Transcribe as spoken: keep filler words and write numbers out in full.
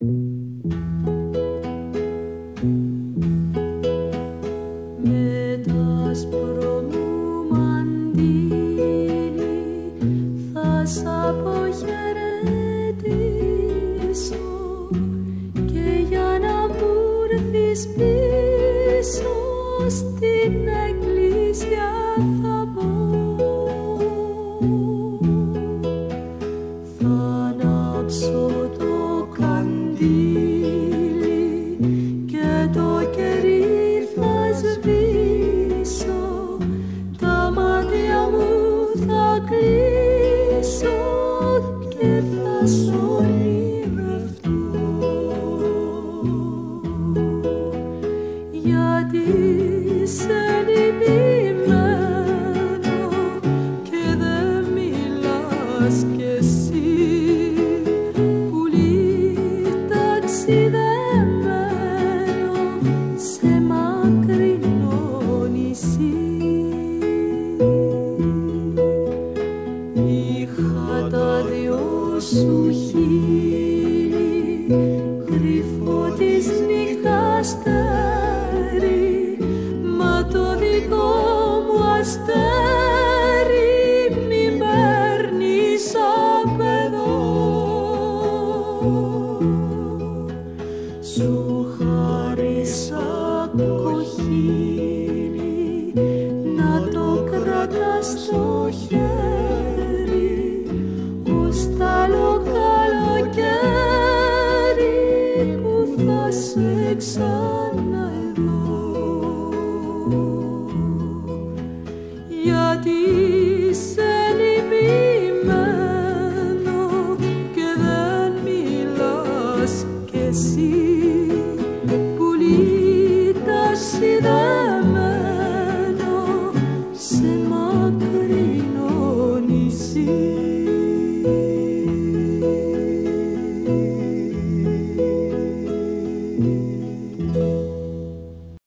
Με το άσπρο μου μαντήλι θα σ' αποχαιρετήσω και για να μου έρθεις πίσω στην εκκλησιά θα μπω. Θα ανάψω το καντήλι και το κερί θα σβήσω, τα μάτια μου θα κλείσω και θα σ' ονειρευτώ, γιατί σε λυπημένο και δεν μιλάς κι εσύ, πουλί ταξιδεμένο σε μακρινό νησί. Είχα τα δυο σου χείλη κρυφό της νύχτας αστέρι, μα το δικό μου αστέρι μη παίρνεις απ' εδώ. Σου χάρισα κοχύλι να το κρατάς στο χέρι ως τ' άλλο καλοκαίρι που θα σε ξαναδώ, γιατί σε λυπημένο και δεν μιλάς κι εσύ.